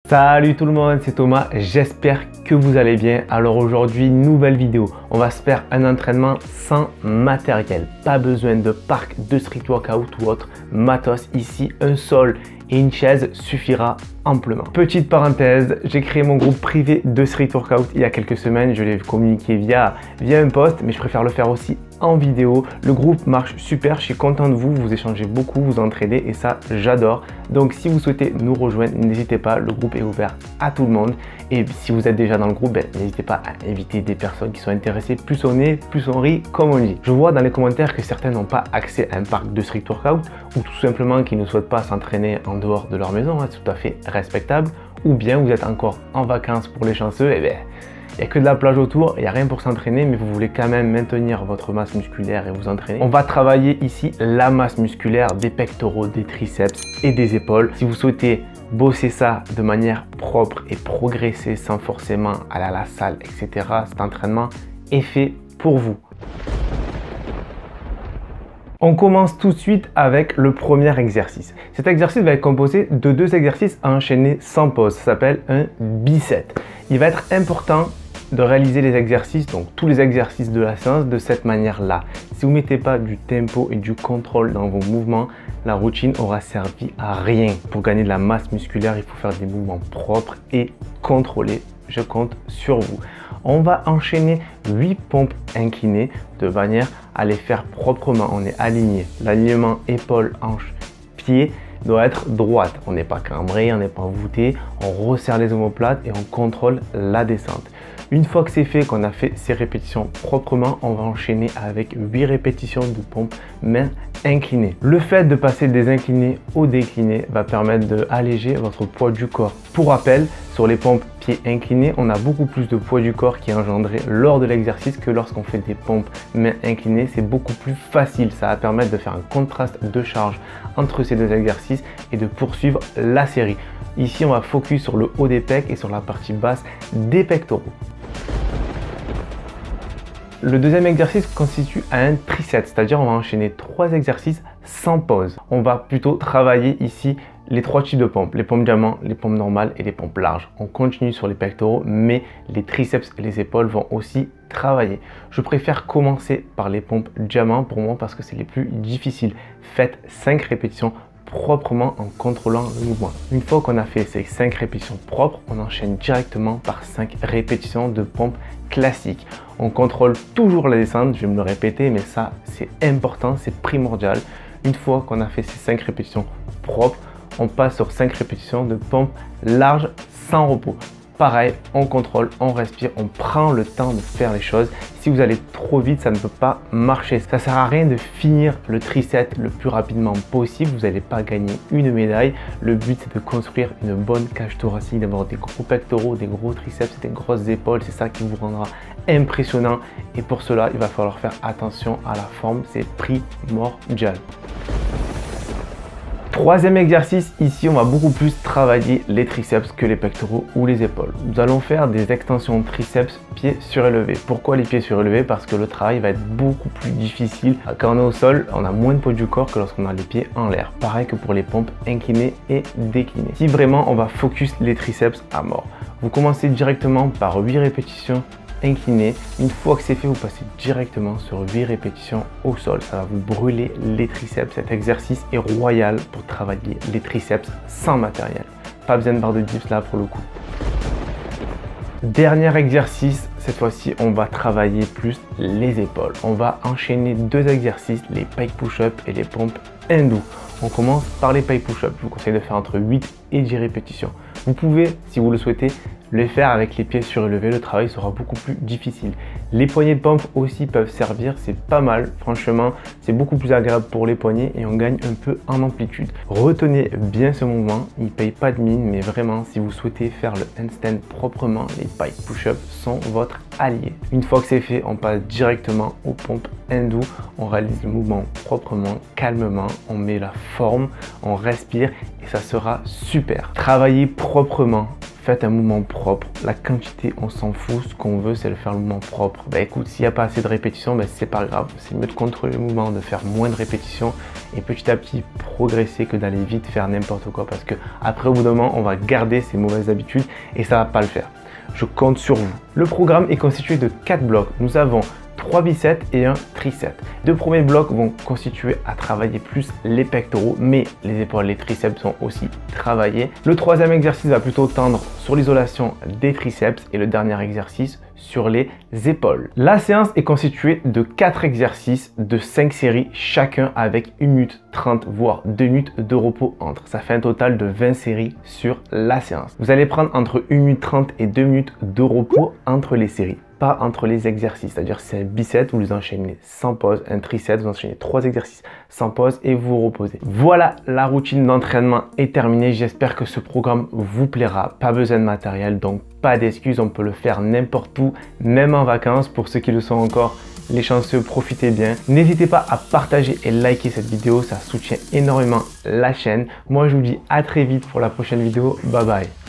Salut tout le monde, c'est Thomas, j'espère que vous allez bien. Alors aujourd'hui, nouvelle vidéo, on va se faire un entraînement sans matériel. Pas besoin de parc, de street workout ou autre matos. Ici, un sol et une chaise suffira amplement. Petite parenthèse, j'ai créé mon groupe privé de street workout il y a quelques semaines. Je l'ai communiqué via un post, mais je préfère le faire aussi en vidéo. Le groupe marche super, je suis content de vous, vous échangez beaucoup, vous entraidez et ça j'adore. Donc si vous souhaitez nous rejoindre, n'hésitez pas, le groupe est ouvert à tout le monde. Et si vous êtes déjà dans le groupe, n'hésitez pas à inviter des personnes qui sont intéressées. Plus on est, plus on rit, comme on dit. Je vois dans les commentaires que certains n'ont pas accès à un parc de street workout ou tout simplement qu'ils ne souhaitent pas s'entraîner en dehors de leur maison, c'est tout à fait respectable. Ou bien vous êtes encore en vacances pour les chanceux, et il n'y a que de la plage autour, il n'y a rien pour s'entraîner, mais vous voulez quand même maintenir votre masse musculaire et vous entraîner. On va travailler ici la masse musculaire des pectoraux, des triceps et des épaules. Si vous souhaitez bosser ça de manière propre et progresser sans forcément aller à la salle, etc., cet entraînement est fait pour vous. On commence tout de suite avec le premier exercice. Cet exercice va être composé de deux exercices à enchaîner sans pause. Ça s'appelle un biceps. Il va être important de réaliser les exercices, donc tous les exercices de la séance de cette manière-là. Si vous ne mettez pas du tempo et du contrôle dans vos mouvements, la routine aura servi à rien. Pour gagner de la masse musculaire, il faut faire des mouvements propres et contrôlés. Je compte sur vous. On va enchaîner 8 pompes inclinées de manière à les faire proprement. On est aligné. L'alignement épaule, hanche, pied doit être droite. On n'est pas cambré, on n'est pas voûté. On resserre les omoplates et on contrôle la descente. Une fois que c'est fait, qu'on a fait ces répétitions proprement, on va enchaîner avec 8 répétitions de pompes mains inclinées. Le fait de passer des inclinés au décliné va permettre d'alléger votre poids du corps. Pour rappel, sur les pompes pieds inclinés, on a beaucoup plus de poids du corps qui est engendré lors de l'exercice que lorsqu'on fait des pompes mains inclinées. C'est beaucoup plus facile. Ça va permettre de faire un contraste de charge entre ces deux exercices et de poursuivre la série. Ici, on va focus sur le haut des pecs et sur la partie basse des pectoraux. Le deuxième exercice constitue un tricep, c'est-à-dire on va enchaîner 3 exercices sans pause. On va plutôt travailler ici les 3 types de pompes, les pompes diamant, les pompes normales et les pompes larges. On continue sur les pectoraux, mais les triceps et les épaules vont aussi travailler. Je préfère commencer par les pompes diamant pour moi parce que c'est les plus difficiles. Faites 5 répétitions proprement en contrôlant le mouvement. Une fois qu'on a fait ces 5 répétitions propres, on enchaîne directement par 5 répétitions de pompes classiques. On contrôle toujours la descente, je vais me le répéter, mais ça c'est important, c'est primordial. Une fois qu'on a fait ces 5 répétitions propres, on passe sur 5 répétitions de pompes larges sans repos. Pareil, on contrôle, on respire, on prend le temps de faire les choses. Si vous allez trop vite, ça ne peut pas marcher. Ça ne sert à rien de finir le tricep le plus rapidement possible. Vous n'allez pas gagner une médaille. Le but, c'est de construire une bonne cage thoracique, d'avoir des gros pectoraux, des gros triceps, des grosses épaules. C'est ça qui vous rendra impressionnant. Et pour cela, il va falloir faire attention à la forme. C'est primordial. Troisième exercice, ici on va beaucoup plus travailler les triceps que les pectoraux ou les épaules. Nous allons faire des extensions triceps pieds surélevés. Pourquoi les pieds surélevés? Parce que le travail va être beaucoup plus difficile. Quand on est au sol, on a moins de poids du corps que lorsqu'on a les pieds en l'air. Pareil que pour les pompes inclinées et déclinées. Si vraiment on va focus les triceps à mort. Vous commencez directement par 8 répétitions incliné. Une fois que c'est fait, vous passez directement sur 8 répétitions au sol. Ça va vous brûler les triceps. Cet exercice est royal pour travailler les triceps sans matériel. Pas besoin de barre de dips là pour le coup. Dernier exercice, cette fois-ci, on va travailler plus les épaules. On va enchaîner 2 exercices, les pike push-up et les pompes hindou. On commence par les pike push-up. Je vous conseille de faire entre 8 et 10 répétitions. Vous pouvez, si vous le souhaitez, le faire avec les pieds surélevés, le travail sera beaucoup plus difficile. Les poignées de pompe aussi peuvent servir, c'est pas mal. Franchement, c'est beaucoup plus agréable pour les poignets et on gagne un peu en amplitude. Retenez bien ce mouvement, il ne paye pas de mine, mais vraiment, si vous souhaitez faire le handstand proprement, les pike push-up sont votre allié. Une fois que c'est fait, on passe directement aux pompes hindou. On réalise le mouvement proprement, calmement, on met la forme, on respire et ça sera super. Travailler proprement faites un mouvement propre. La quantité, on s'en fout. Ce qu'on veut, c'est le faire le mouvement propre. Bah écoute, s'il n'y a pas assez de répétitions, bah, c'est pas grave. C'est mieux de contrôler le mouvement, de faire moins de répétitions et petit à petit progresser que d'aller vite faire n'importe quoi. Parce que après, au bout d'un moment, on va garder ces mauvaises habitudes et ça va pas le faire. Je compte sur vous. Le programme est constitué de 4 blocs. Nous avons 3 biceps et un triceps. Les 2 premiers blocs vont constituer à travailler plus les pectoraux, mais les épaules, les triceps sont aussi travaillés. Le 3e exercice va plutôt tendre sur l'isolation des triceps et le dernier exercice sur les épaules. La séance est constituée de 4 exercices de 5 séries, chacun avec 1 minute 30 voire 2 minutes de repos entre. Ça fait un total de 20 séries sur la séance. Vous allez prendre entre 1 minute 30 et 2 minutes de repos entre les séries, pas entre les exercices. C'est-à-dire c'est un biceps, vous les enchaînez sans pause, un triceps, vous enchaînez 3 exercices sans pause et vous reposez. Voilà, la routine d'entraînement est terminée. J'espère que ce programme vous plaira. Pas besoin de matériel, donc pas d'excuses, on peut le faire n'importe où, même en vacances. Pour ceux qui le sont encore, les chanceux, profitez bien. N'hésitez pas à partager et liker cette vidéo, ça soutient énormément la chaîne. Moi, je vous dis à très vite pour la prochaine vidéo. Bye bye.